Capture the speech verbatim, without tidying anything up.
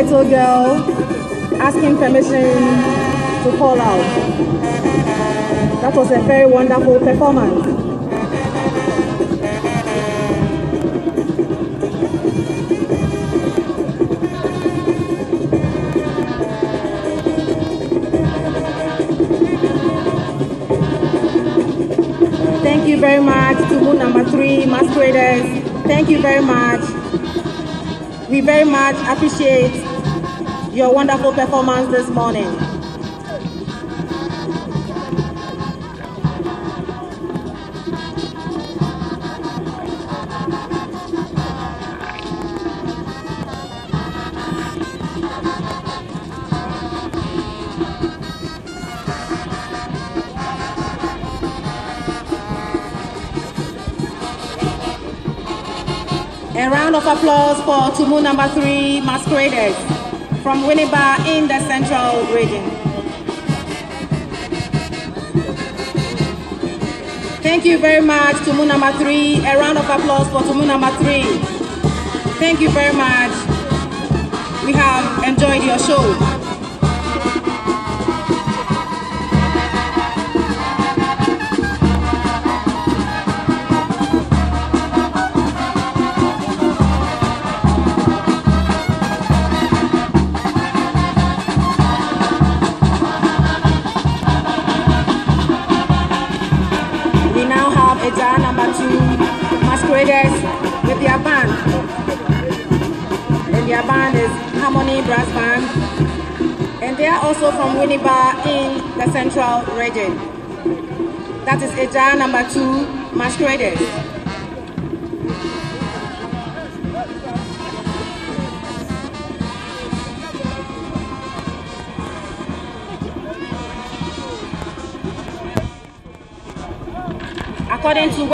little girl asking permission to call out. That was a very wonderful performance. Thank you very much to Moon number three, Masqueraders. Thank you very much. We very much appreciate your wonderful performance this morning. A round of applause for Tumu number three, Masqueraders from Winneba in the Central Region. Thank you very much, Tumu number three. A round of applause for Tumu number three. Thank you very much. We have enjoyed your show. Eja number two, Masqueraders with their band. And their band is Harmony Brass Band. And they are also from Winneba in the Central Region. That is Eja number two, Masqueraders. According to